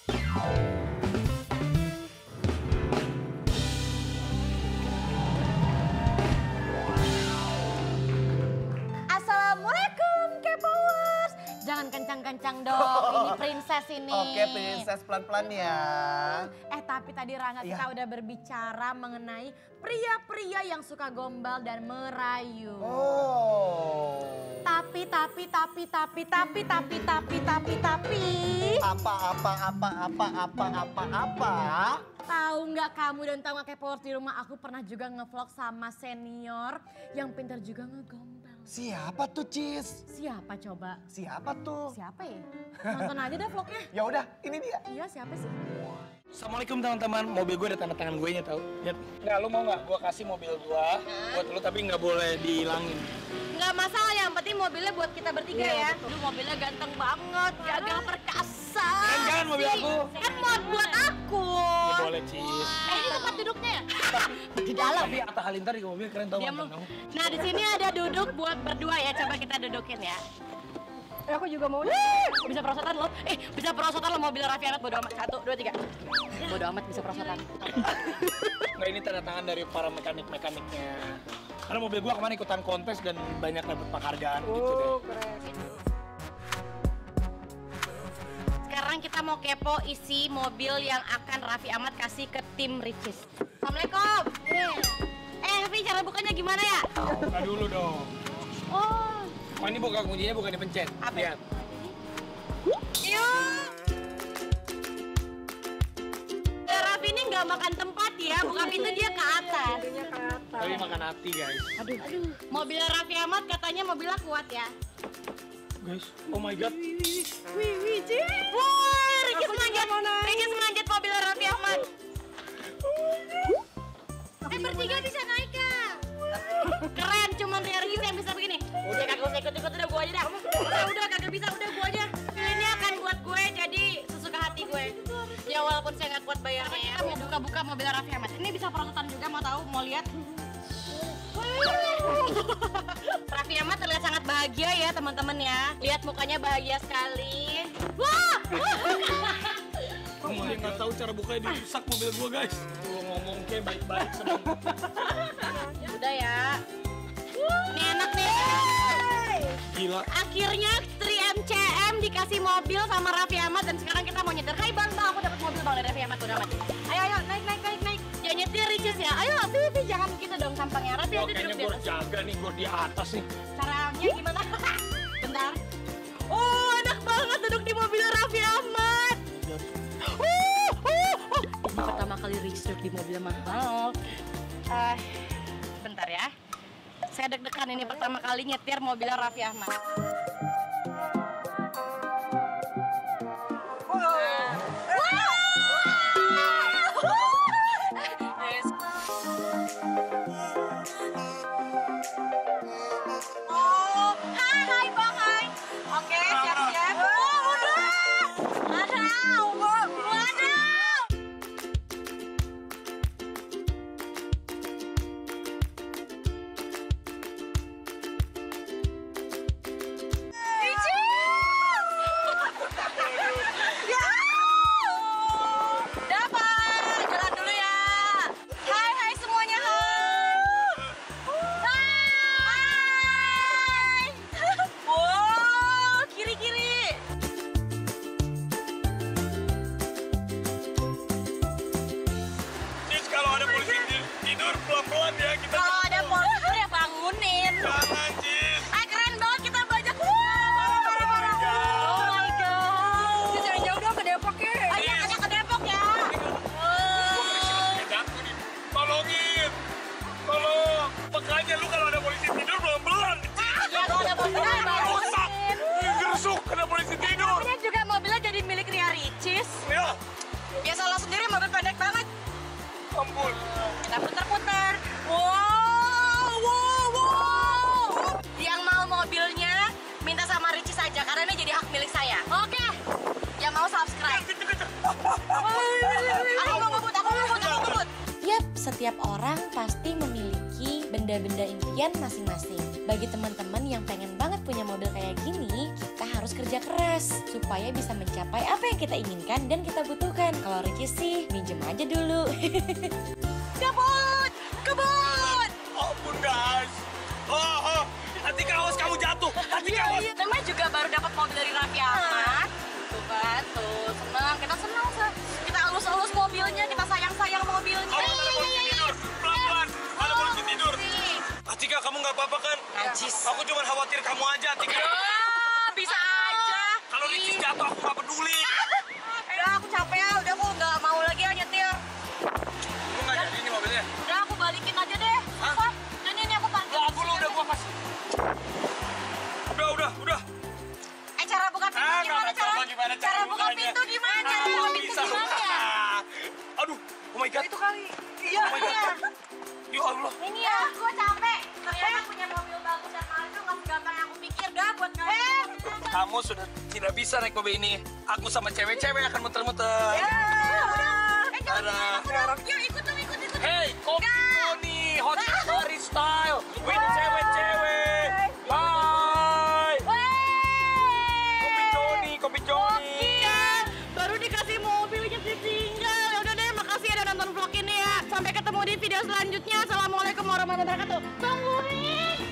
Assalamualaikum Kepowers. Jangan kencang-kencang dong, ini princess ini. Oke, princess pelan-pelan ya. Tapi tadi Rangga kita udah berbicara mengenai pria-pria yang suka gombal dan merayu. Oh. Tapi. Apa? Tahu nggak kamu dan tahu nggak Kepowers, di rumah aku pernah juga ngevlog sama senior yang pintar juga ngegombal. Siapa tuh, Cis? Siapa coba? Siapa tuh? Siapa ya? Nonton aja deh vlognya. Ya udah, ini dia. Iya, siapa sih? Assalamualaikum teman-teman, mobil gue ada tanda tangan gue nya tau. Lihat. Nggak, lu mau nggak? Gue kasih mobil gue buat lu tapi nggak boleh dihilangin. Nggak masalah, yang penting mobilnya buat kita bertiga ya. Lu mobilnya ganteng banget, gagah perkasa. Jangan mobil aku. Kan buat aku. Ya boleh, Cis. Ini tempat duduknya ya? Di dalam. Tapi Atta Halilintar di mobil keren tau. Diam lu. Nah, di sini ada duduk buat berdua ya. Coba kita dudukin ya. Aku juga mau. Bisa perosotan lo. Bisa perosotan lo mobil Raffi Ahmad. Bodo amat. 1, 2, 3. Bodo amat bisa perosotan. Nggak, ini tanda tangan dari para mekaniknya. Karena mobil gue kemarin ikutan kontes dan banyak dapat penghargaan gitu deh. Keren. Sekarang kita mau kepo isi mobil yang akan Raffi Ahmad kasih ke tim Ricis. Assalamualaikum. Raffi, cara bukanya gimana ya? Buka dulu dong. Oh. Oh, ini buka kuncinya bukan dipencet. Apa? Lihat. Yuk. Raffi ini nggak makan tempat ya, buka pintu dia ke atas. Tapi makan hati, guys. Aduh. Mobil Raffi Ahmad katanya mobilnya kuat ya. Guys, oh my god. Wih, woi, Ricis manjat mobil Raffi Ahmad. Bertiga bisa naik ya. Keren, cuman Ricis yang bisa begini. Udah kagak usah ikut-ikut, udah gua aja dah. Udah kagak bisa, udah gua aja. Ini akan buat gue jadi sesuka hati gue. Ya walaupun saya nggak kuat bayarnya ya. Kita mau buka-buka mobil Raffi Ahmad. Ini bisa perosotan juga, mau tahu, mau lihat? Raffi Ahmad terlihat sangat bahagia ya teman-teman ya. Lihat mukanya bahagia sekali. Wah! Gue malah nggak tahu cara bukanya dirusak mobil gue, guys. Gue ngomong kayak baik-baik sama. Udah ya. Ini enak nih. Gila. Akhirnya 3MCM dikasih mobil sama Raffi Ahmad dan sekarang kita mau nyetir. Hai bang, aku dapat mobil bang dari Raffi Ahmad, udah amat. Ayo naik. Jangan nyetir Ricis ya. Ayo Raffi, jangan gitu dong sampangnya. Raffi ada Kayaknya duduk di gue atas. jaga nih, gue di atas nih. Caranya gimana? Bentar. Oh, enak banget duduk di mobil Raffi Ahmad. Ini pertama kali Ricis duduk di mobil mahal. Bentar ya. Saya deg-degan ini pertama kali nyetir mobil Raffi Ahmad. Hai bang, hai. Oke, siap-siap. Tidur pelan-pelan ya kita. Kalau ada polisi ya bangunin. Jangan, Cis. Keren banget kita bajak. Oh my god. Cis jauh dong ke Depok ya. Ayo ke Depok ya. Tolongin. Tolong. Makanya lu kalau ada polisi tidur pelan-pelan. Ya kalau ada polisi bangunin. Gerusuk kena polisi tidur. Ini juga mobilnya jadi milik Ria Ricis. Ya. Ya salah sendiri, mobil pendek banget. Ampun. Kita putar-putar. Wow. Yang mau mobilnya minta sama Ricis saja karena ini jadi hak milik saya. Oke. Yang mau subscribe. Aku mau ngebut. Yap, setiap orang pasti memiliki benda-benda impian masing-masing. Bagi teman-teman yang pengen banget punya mobil kayak gini, kita harus kerja keras supaya bisa mencapai apa yang kita inginkan dan kita butuhkan. Kalau Ricis sih, minjem aja dulu. Kebun! Kebun! Ampun guys. Atika awas kamu jatuh. Atika awas. Namanya juga baru dapat mobil dari Raffi Ahmad. Tuh kan, tuh senang. Kita senang, kita elus-elus mobilnya, kita sayang-sayang mobilnya. Tidur. Pelan-pelan. Ada boleh tidur. Atika, kamu nggak apa-apa kan? Najis. Aku cuma khawatir kamu aja, Atika. Bisa aja. Kalau Ricis jatuh, aku nggak peduli. Udah, aku capek ya. Udah, aku nggak mau lagi ya nyetir. Lu nggak jadi ini mobilnya? Udah, aku balikin aja deh. Hah? Apa? Ini aku parkir. Aku lu udah gua kasih. Udah. Cara buka pintu Ah, gimana? nggak tahu gimana cara buka bukanya. pintu gimana? Cara buka pintu Bisa. gimana ya? Aduh, oh my god. Itu kali. Iya. Oh my god. Ya Allah. Ini ya, gue capek. Ternyata punya mobil bagus dan mahal itu nggak segampang yang aku pikir dah buat kalian. Kamu sudah tidak bisa naik mobil ini. Aku sama cewek-cewek akan muter-muter. Udah. Ada. Yuk ikut. Hey, Kopi Joni, Hot Story Style with cewek-cewek. Bye. Kopi Joni. Baru dikasih mobilnya ditinggal. Ya udah deh, makasih ya udah nonton vlog ini ya. Sampai ketemu di video selanjutnya. Assalamualaikum warahmatullahi wabarakatuh. Tungguin.